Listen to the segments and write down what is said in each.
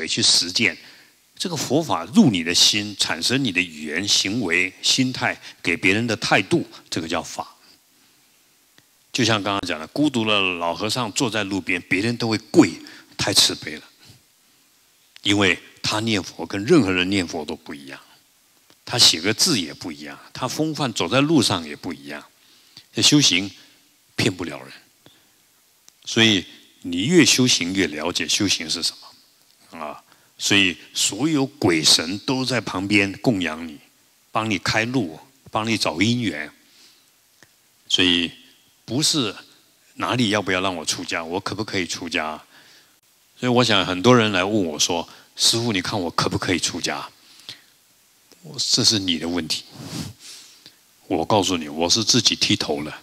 为去实践。这个佛法入你的心，产生你的语言、行为、心态，给别人的态度，这个叫法。就像刚刚讲的，孤独的老和尚坐在路边，别人都会跪，太慈悲了。因为他念佛跟任何人念佛都不一样，他写个字也不一样，他风范走在路上也不一样。这修行骗不了人，所以你越修行越了解修行是什么啊。所以所有鬼神都在旁边供养你，帮你开路，帮你找因缘。所以不是哪里要不要让我出家，我可不可以出家？所以我想很多人来问我说：“师父，你看我可不可以出家？”这是你的问题。我告诉你，我是自己剃头了，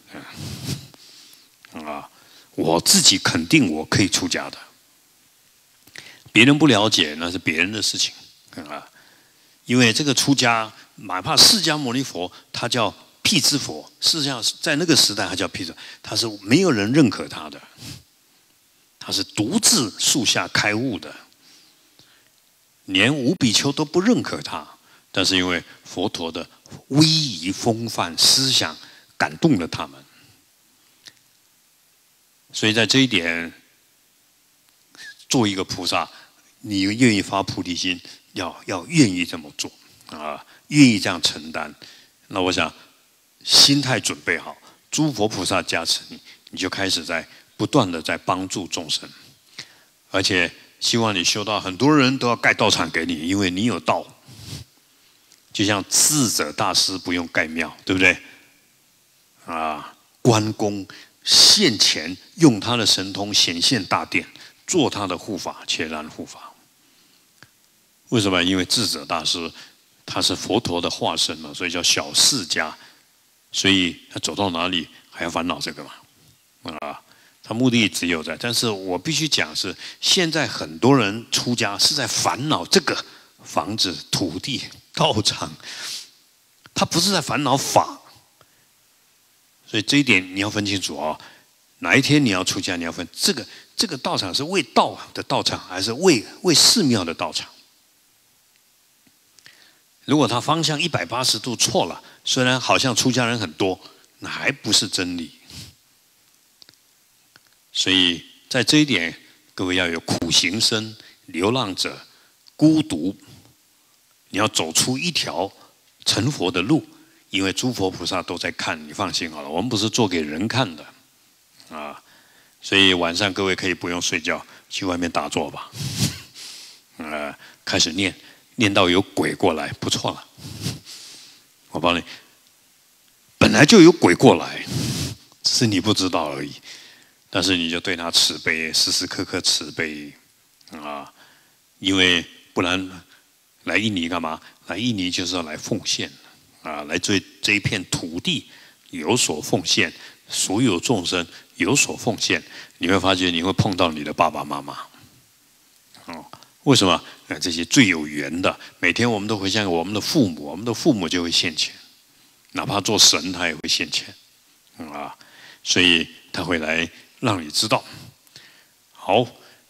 我自己肯定我可以出家的。别人不了解那是别人的事情啊，因为这个出家，哪怕释迦牟尼佛，他叫辟支佛，事实上在那个时代他叫辟支，他是没有人认可他的，他是独自树下开悟的，连五比丘都不认可他，但是因为佛陀的威仪风范思想感动了他们，所以在这一点，做一个菩萨。你愿意发菩提心，要愿意这么做啊，愿意这样承担。那我想，心态准备好，诸佛菩萨加持你，你就开始在不断的在帮助众生，而且希望你修到很多人都要盖道场给你，因为你有道。就像智者大师不用盖庙，对不对？啊，关公现前用他的神通显现大殿，做他的护法，伽蓝护法。为什么？因为智者大师他是佛陀的化身嘛，所以叫小释迦，所以他走到哪里还要烦恼这个嘛，他目的只有在。但是我必须讲是，现在很多人出家是在烦恼这个房子、土地、道场，他不是在烦恼法。所以这一点你要分清楚啊。哪一天你要出家，你要分这个道场是为道的道场，还是为寺庙的道场？如果他方向180度错了，虽然好像出家人很多，那还不是真理。所以在这一点，各位要有苦行僧、流浪者、孤独，你要走出一条成佛的路，因为诸佛菩萨都在看，你放心好了，我们不是做给人看的啊。所以晚上各位可以不用睡觉，去外面打坐吧，开始念到有鬼过来，不错了。我帮你，本来就有鬼过来，只是你不知道而已。但是你就对他慈悲，时时刻刻慈悲啊！因为不然来印尼干嘛？来印尼就是要来奉献啊，来对这一片土地有所奉献，所有众生有所奉献。你会发觉你会碰到你的爸爸妈妈，为什么？这些最有缘的，每天我们都回向我们的父母，我们的父母就会现钱，哪怕做神他也会现钱，所以他会来让你知道。好。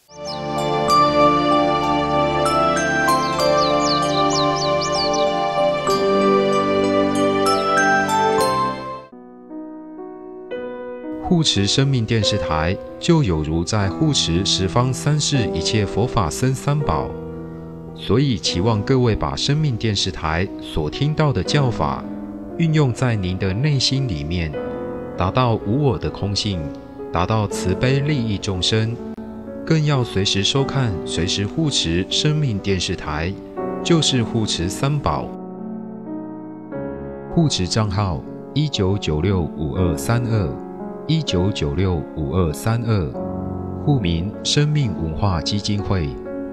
护持生命电视台，就有如在护持十方三世一切佛法僧三宝，所以期望各位把生命电视台所听到的教法，运用在您的内心里面，达到无我的空性，达到慈悲利益众生，更要随时收看、随时护持生命电视台，就是护持三宝。护持账号19965232，19965232，户名生命文化基金会。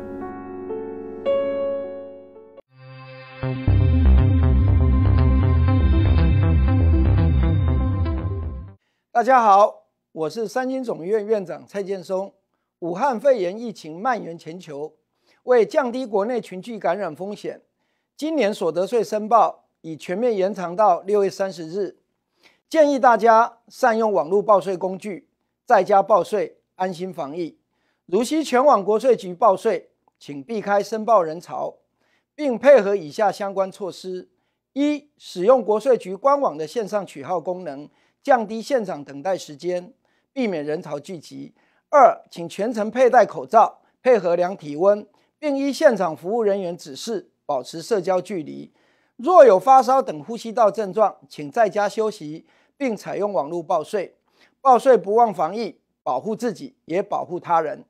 大家好，我是三军总医院院长蔡建松。武汉肺炎疫情蔓延全球，为降低国内群聚感染风险，今年所得税申报已全面延长到6月30日。建议大家善用网络报税工具，在家报税，安心防疫。如需前往国税局报税， 请避开申报人潮，并配合以下相关措施：一、使用国税局官网的线上取号功能，降低现场等待时间，避免人潮聚集；二、请全程佩戴口罩，配合量体温，并依现场服务人员指示保持社交距离。若有发烧等呼吸道症状，请在家休息，并采用网络报税。报税不忘防疫，保护自己，也保护他人。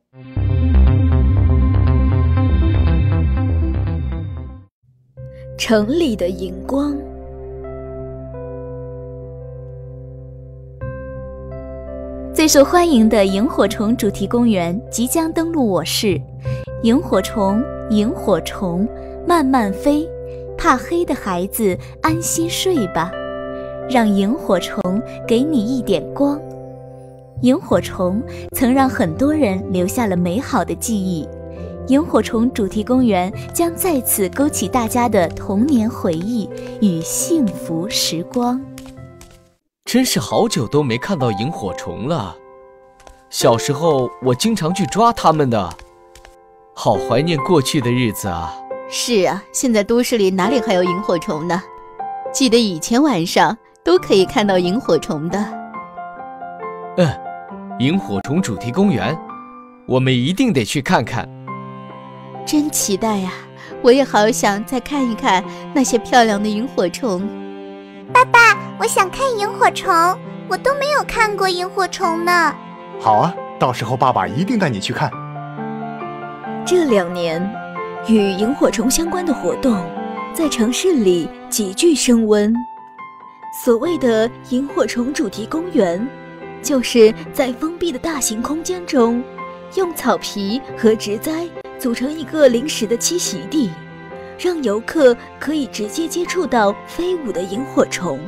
城里的荧光。最受欢迎的萤火虫主题公园即将登陆我市。萤火虫，萤火虫，慢慢飞，怕黑的孩子安心睡吧，让萤火虫给你一点光。萤火虫曾让很多人留下了美好的记忆，萤火虫主题公园将再次勾起大家的童年回忆与幸福时光。 真是好久都没看到萤火虫了，小时候我经常去抓它们的，好怀念过去的日子啊。 是啊，现在都市里哪里还有萤火虫呢？记得以前晚上都可以看到萤火虫的。 萤火虫主题公园，我们一定得去看看。 真期待呀！我也好想再看一看那些漂亮的萤火虫。 爸爸，我想看萤火虫，我都没有看过萤火虫呢。 好啊，到时候爸爸一定带你去看。 这2年，与萤火虫相关的活动在城市里急剧升温。所谓的萤火虫主题公园，就是在封闭的大型空间中，用草皮和植栽组成一个临时的栖息地，让游客可以直接接触到飞舞的萤火虫。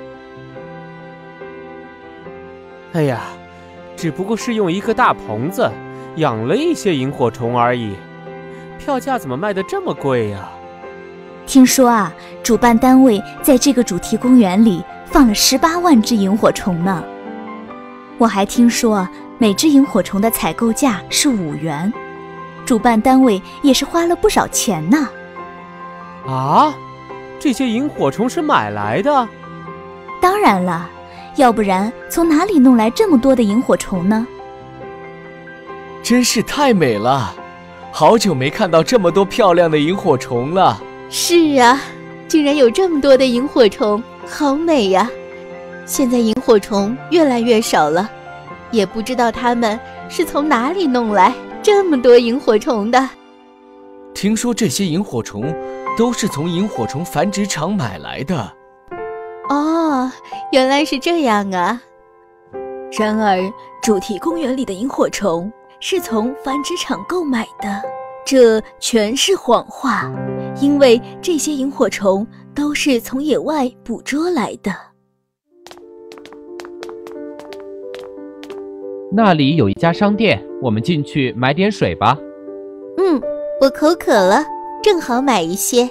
哎呀，只不过是用一个大棚子养了一些萤火虫而已，票价怎么卖得这么贵呀？ 听说啊，主办单位在这个主题公园里放了18万只萤火虫呢。我还听说每只萤火虫的采购价是5元，主办单位也是花了不少钱呢。 啊，这些萤火虫是买来的？ 当然了，要不然从哪里弄来这么多的萤火虫呢？ 真是太美了，好久没看到这么多漂亮的萤火虫了。 是啊，竟然有这么多的萤火虫，好美呀！现在萤火虫越来越少了，也不知道它们是从哪里弄来这么多萤火虫的。 听说这些萤火虫都是从萤火虫繁殖场买来的。 哦，原来是这样啊。 然而，主题公园里的萤火虫是从繁殖场购买的，这全是谎话，因为这些萤火虫都是从野外捕捉来的。 那里有一家商店，我们进去买点水吧。 我口渴了，正好买一些。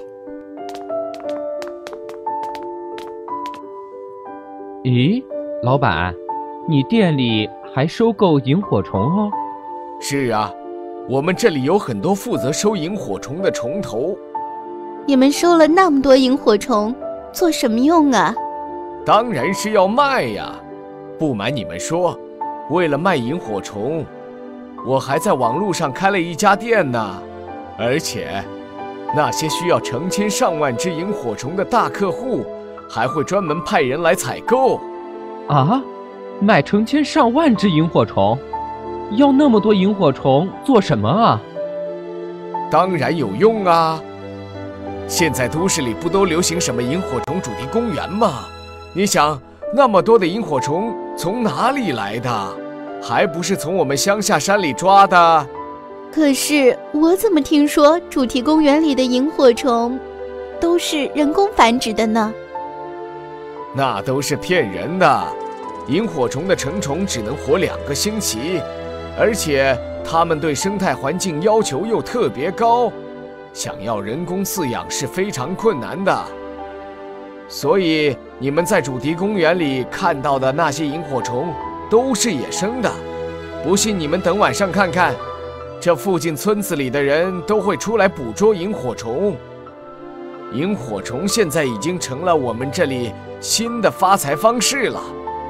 咦，老板，你店里还收购萤火虫哦？ 是啊，我们这里有很多负责收萤火虫的虫头。 你们收了那么多萤火虫，做什么用啊？ 当然是要卖呀！不瞒你们说，为了卖萤火虫，我还在网络上开了一家店呢。而且，那些需要成千上万只萤火虫的大客户，还会专门派人来采购。 啊，卖成千上万只萤火虫？要那么多萤火虫做什么啊？ 当然有用啊！现在都市里不都流行什么萤火虫主题公园吗？你想，那么多的萤火虫从哪里来的？还不是从我们乡下山里抓的？ 可是我怎么听说主题公园里的萤火虫都是人工繁殖的呢？ 那都是骗人的。萤火虫的成虫只能活2个星期，而且它们对生态环境要求又特别高，想要人工饲养是非常困难的。所以你们在主题公园里看到的那些萤火虫都是野生的，不信你们等晚上看看。 这附近村子里的人都会出来捕捉萤火虫。萤火虫现在已经成了我们这里新的发财方式了。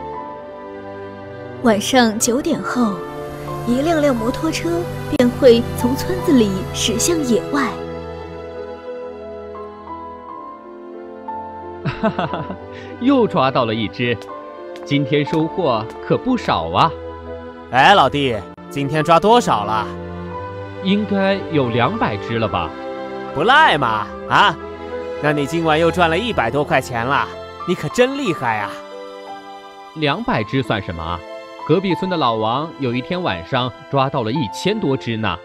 晚上9点后，一辆辆摩托车便会从村子里驶向野外。 哈哈哈！又抓到了一只，今天收获可不少啊！ 哎，老弟，今天抓多少了？ 应该有200只了吧？ 不赖嘛！啊，那你今晚又赚了100多块钱了，你可真厉害啊 ！200只算什么？隔壁村的老王有一天晚上抓到了1000多只呢。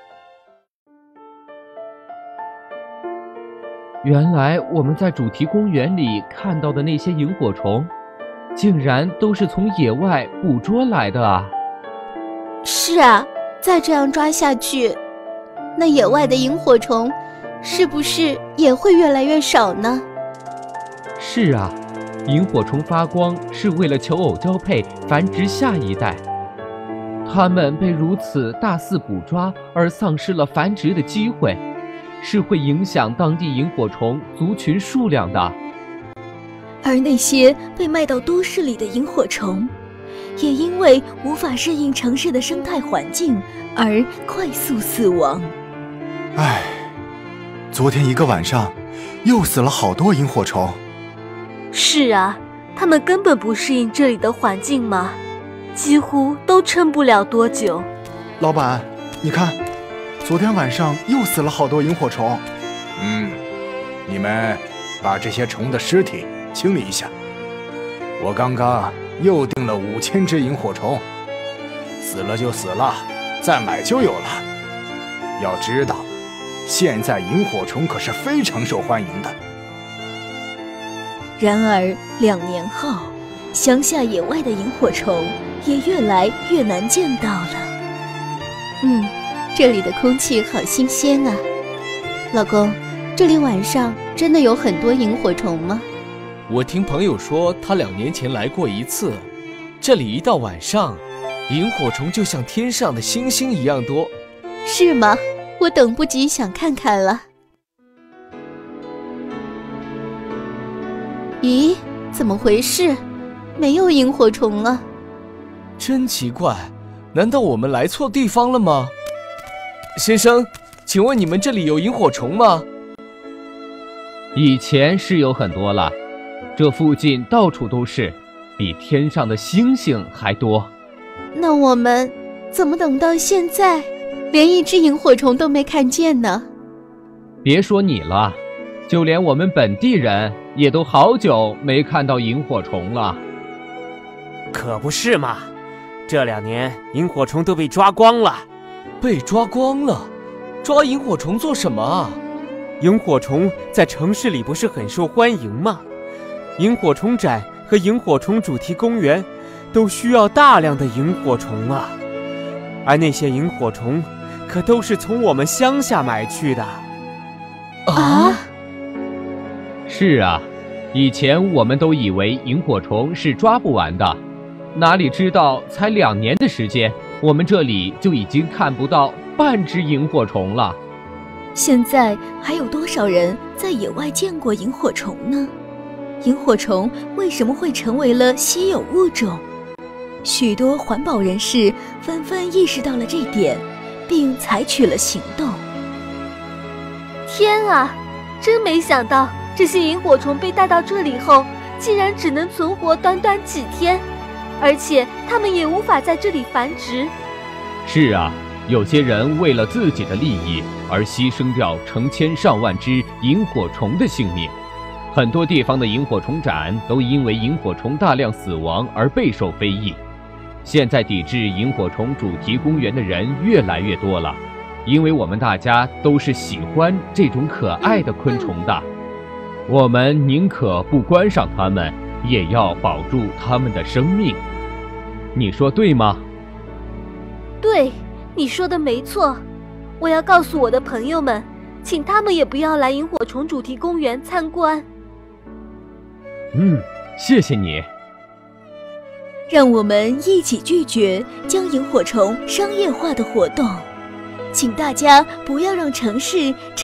原来我们在主题公园里看到的那些萤火虫，竟然都是从野外捕捉来的啊！ 是啊，再这样抓下去，那野外的萤火虫是不是也会越来越少呢？ 是啊，萤火虫发光是为了求偶交配，繁殖下一代。它们被如此大肆捕抓而丧失了繁殖的机会，是会影响当地萤火虫族群数量的。 而那些被卖到都市里的萤火虫，也因为无法适应城市的生态环境而快速死亡。 唉，昨天一个晚上又死了好多萤火虫。 是啊，它们根本不适应这里的环境嘛，几乎都撑不了多久。 老板，你看，昨天晚上又死了好多萤火虫。 你们把这些虫的尸体清理一下。我刚刚又订了5000只萤火虫，死了就死了，再买就有了。要知道，现在萤火虫可是非常受欢迎的。 然而2年后，乡下野外的萤火虫也越来越难见到了。 这里的空气好新鲜啊。老公，这里晚上真的有很多萤火虫吗？ 我听朋友说，他2年前来过一次，这里一到晚上，萤火虫就像天上的星星一样多。 是吗？我等不及想看看了。咦，怎么回事？没有萤火虫了。 真奇怪，难道我们来错地方了吗？先生，请问你们这里有萤火虫吗？ 以前是有很多了，这附近到处都是，比天上的星星还多。 那我们怎么等到现在，连一只萤火虫都没看见呢？ 别说你了，就连我们本地人也都好久没看到萤火虫了。 可不是嘛，这2年萤火虫都被抓光了。 被抓光了？抓萤火虫做什么啊？ 萤火虫在城市里不是很受欢迎吗？萤火虫展和萤火虫主题公园都需要大量的萤火虫啊，而那些萤火虫可都是从我们乡下买去的。 啊？ 是啊，以前我们都以为萤火虫是抓不完的，哪里知道才2年的时间，我们这里就已经看不到半只萤火虫了。 现在还有多少人在野外见过萤火虫呢？萤火虫为什么会成为了稀有物种？许多环保人士纷纷意识到了这点，并采取了行动。 天啊，真没想到这些萤火虫被带到这里后，竟然只能存活短短几天，而且它们也无法在这里繁殖。 是啊，有些人为了自己的利益而牺牲掉成千上万只萤火虫的性命。很多地方的萤火虫展都因为萤火虫大量死亡而备受非议。现在抵制萤火虫主题公园的人越来越多了，因为我们大家都是喜欢这种可爱的昆虫的。我们宁可不观赏它们，也要保住它们的生命。你说对吗？ 对，你说的没错。我要告诉我的朋友们，请他们也不要来萤火虫主题公园参观。 谢谢你。 让我们一起拒绝将萤火虫商业化的活动， 请大家不要让城市